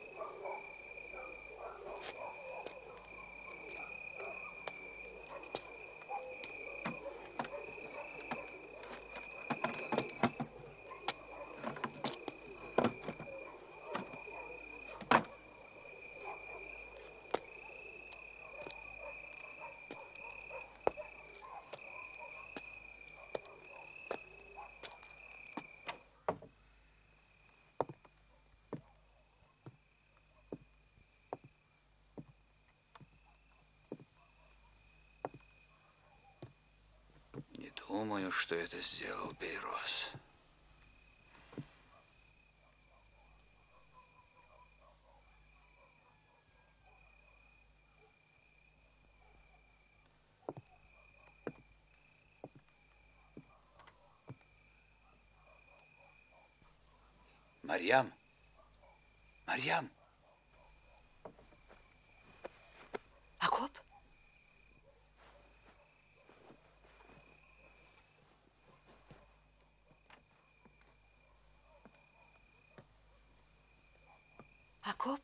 Думаю, что это сделал Пейрос. Марьям? Марьям? Акоп? Акоп?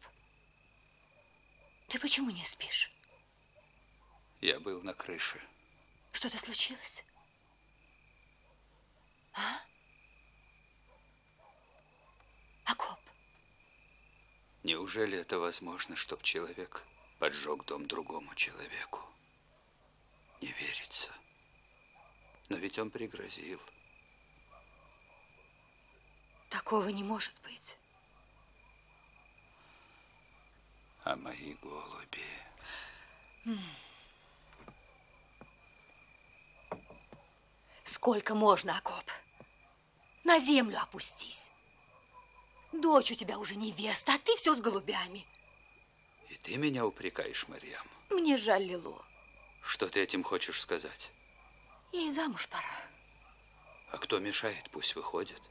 Ты почему не спишь? Я был на крыше. Что-то случилось? А? Акоп? Неужели это возможно, чтоб человек поджег дом другому человеку? Не верится. Но ведь он пригрозил. Такого не может быть. А мои голуби... Сколько можно, Акоп? На землю опустись. Дочь у тебя уже невеста, а ты все с голубями. И ты меня упрекаешь, Марьям? Мне жаль Лило. Что ты этим хочешь сказать? Ей замуж пора. А кто мешает, пусть выходит.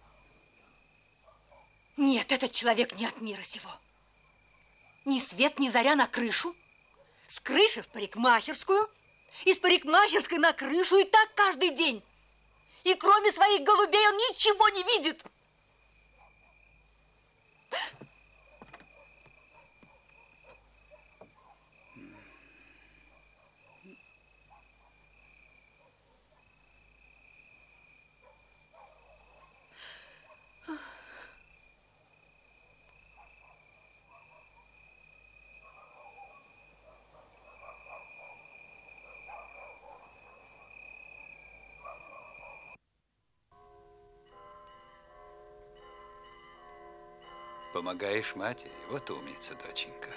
Нет, этот человек не от мира сего. Ни свет, ни заря на крышу. С крыши в парикмахерскую. Из парикмахерской на крышу. И так каждый день. И кроме своих голубей он ничего не видит. Помогаешь матери? Вот умница, доченька.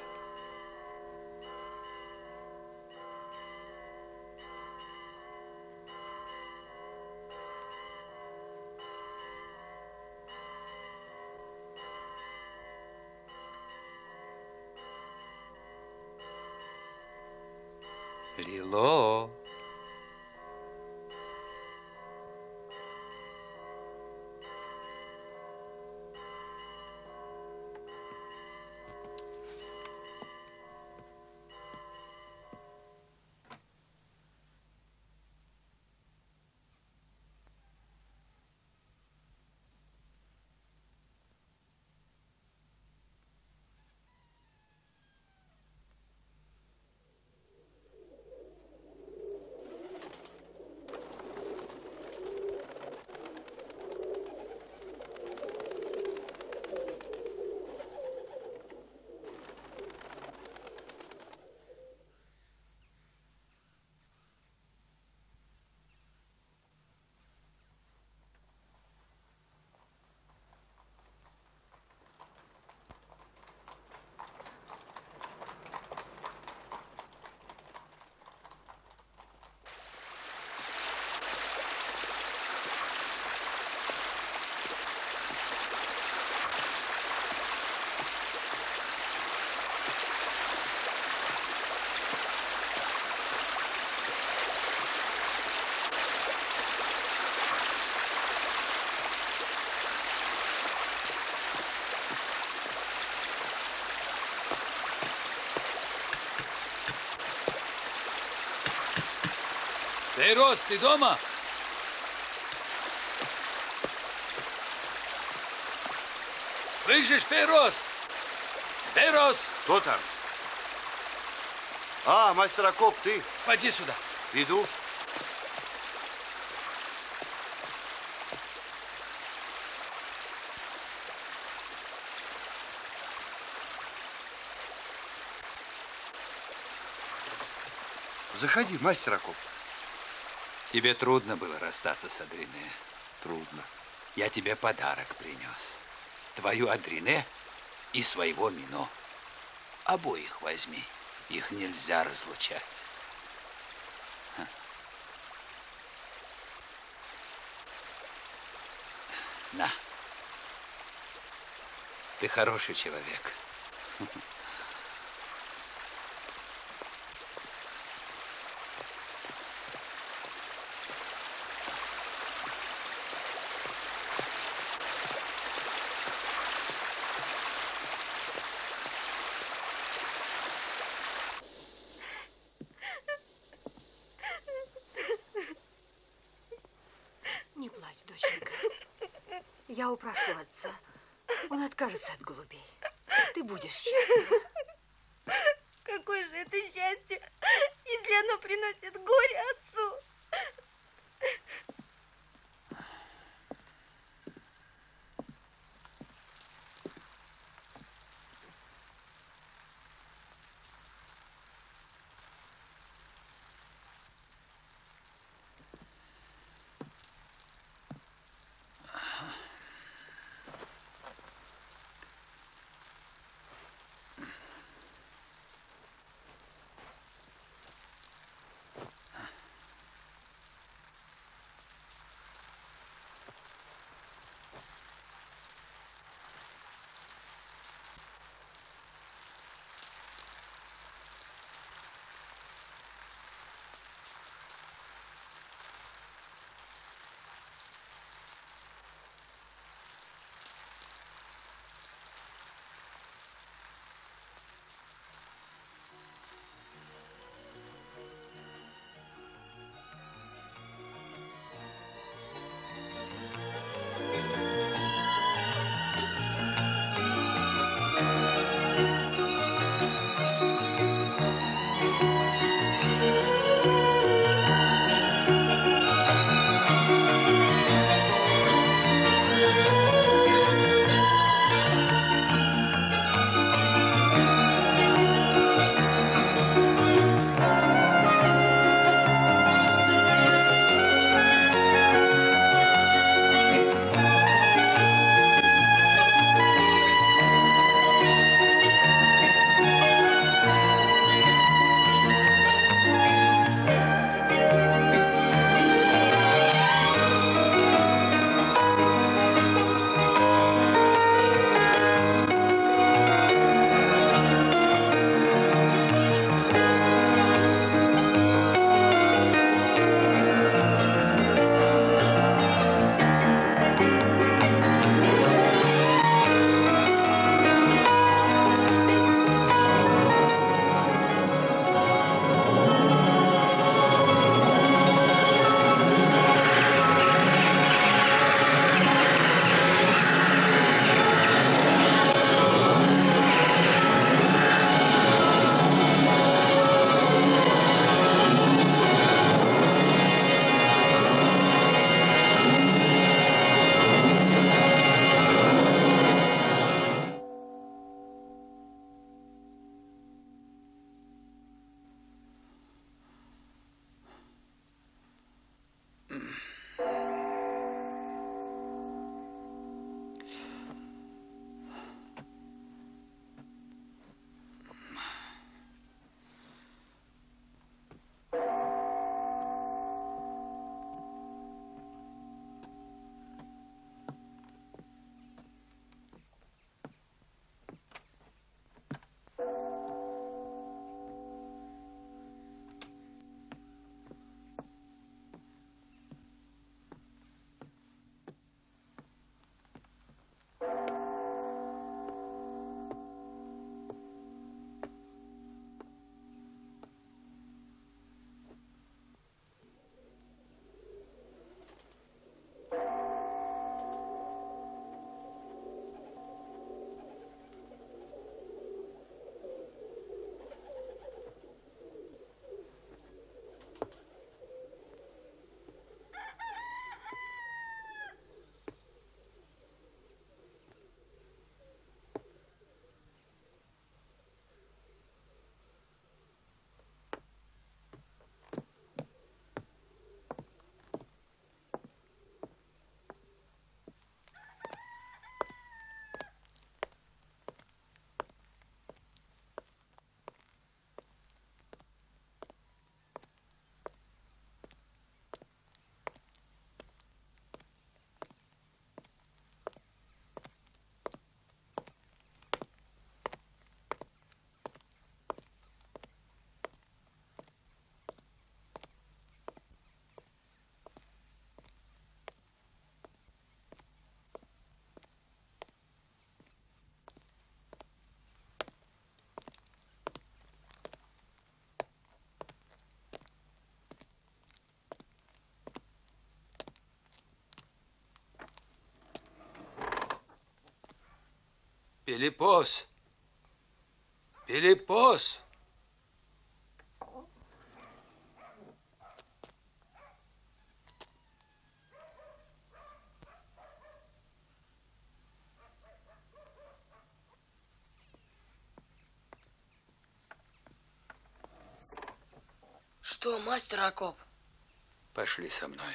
Лило. Пейрос, ты дома? Слышишь, Пейрос? Пейрос! Кто там? А, мастер Акоп, ты? Поди сюда. Иду. Заходи, мастер Акоп. Тебе трудно было расстаться с Адрине? Трудно. Я тебе подарок принес. Твою Адрине и своего Мино. Обоих возьми. Их нельзя разлучать. Ха. На. Ты хороший человек. Я упрошу отца. Он откажется от голубей. Ты будешь счастлива. Какое же это счастье, если оно приносит горе отцу. Пилипос! Пилипос! Что, мастер Акоп? Пошли со мной.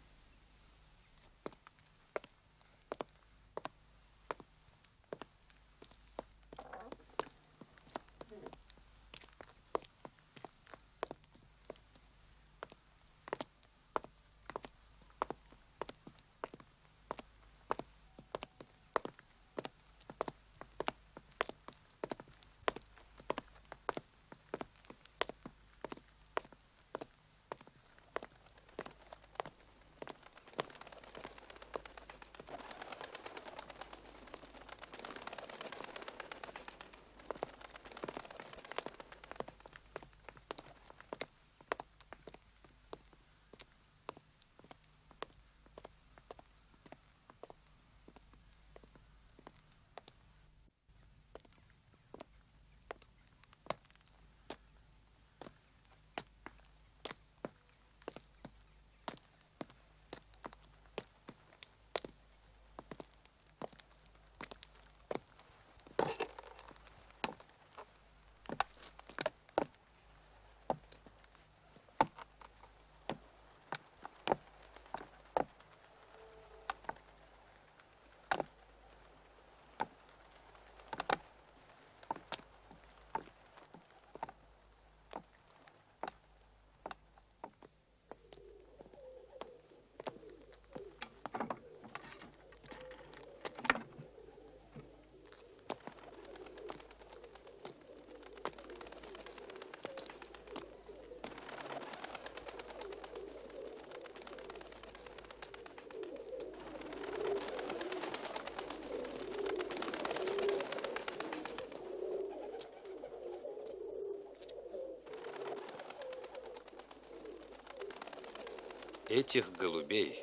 Этих голубей,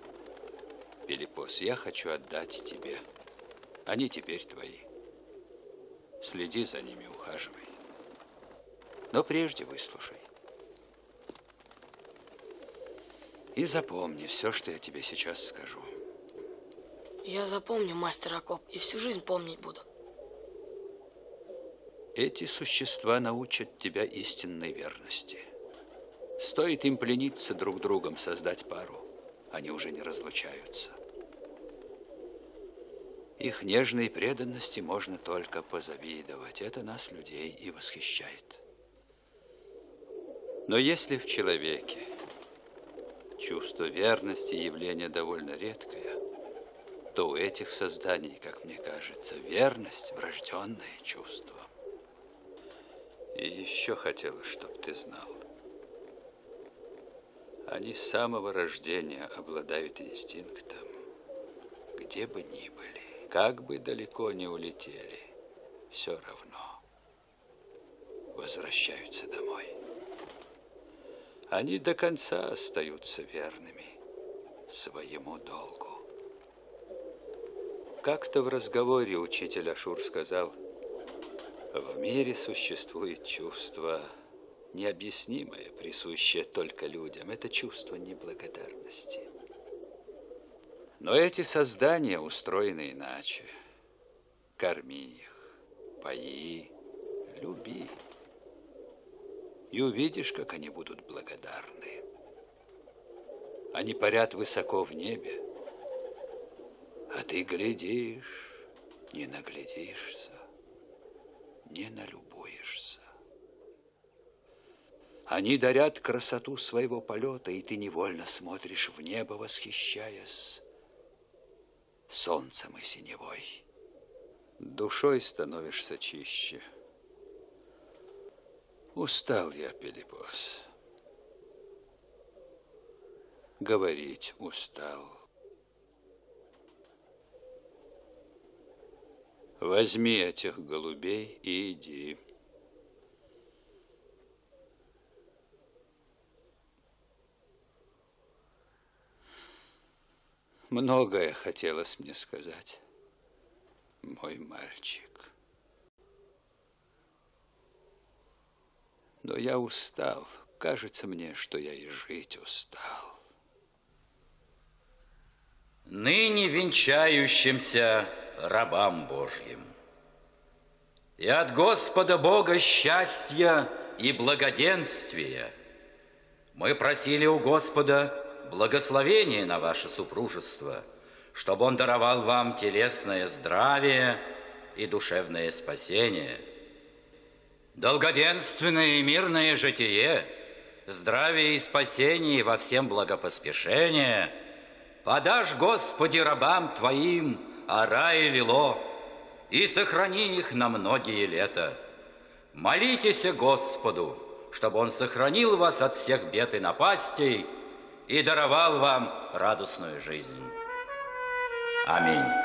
Пилипос, я хочу отдать тебе. Они теперь твои. Следи за ними, ухаживай. Но прежде выслушай. И запомни все, что я тебе сейчас скажу. Я запомню, мастер Акоп, и всю жизнь помнить буду. Эти существа научат тебя истинной верности. Стоит им плениться друг другом, создать пару, они уже не разлучаются. Их нежной преданности можно только позавидовать. Это нас, людей, и восхищает. Но если в человеке чувство верности явление довольно редкое, то у этих созданий, как мне кажется, верность – врожденное чувство. И еще хотелось, чтобы ты знал. Они с самого рождения обладают инстинктом. Где бы ни были, как бы далеко ни улетели, все равно возвращаются домой. Они до конца остаются верными своему долгу. Как-то в разговоре учитель Ашур сказал, в мире существует чувство необъяснимое, присущее только людям. Это чувство неблагодарности. Но эти создания устроены иначе. Корми их, пои, люби. И увидишь, как они будут благодарны. Они парят высоко в небе, а ты глядишь, не наглядишься, не налюбуешься. Они дарят красоту своего полета, и ты невольно смотришь в небо, восхищаясь солнцем и синевой. Душой становишься чище. Устал я, Пилипос. Говорить устал. Возьми этих голубей и иди. Многое хотелось мне сказать. Мой мальчик. Но я устал. Кажется мне, что я и жить устал. Ныне венчающимся рабам Божьим и от Господа Бога счастья и благоденствия мы просили у Господа благословения на ваше супружество, чтобы Он даровал вам телесное здравие и душевное спасение, долгоденственное и мирное житие, здравие и спасение во всем благопоспешение подашь, Господи, рабам Твоим Ара и Лило, и сохрани их на многие лета. Молитесь Господу, чтобы Он сохранил вас от всех бед и напастей и даровал вам радостную жизнь. Аминь.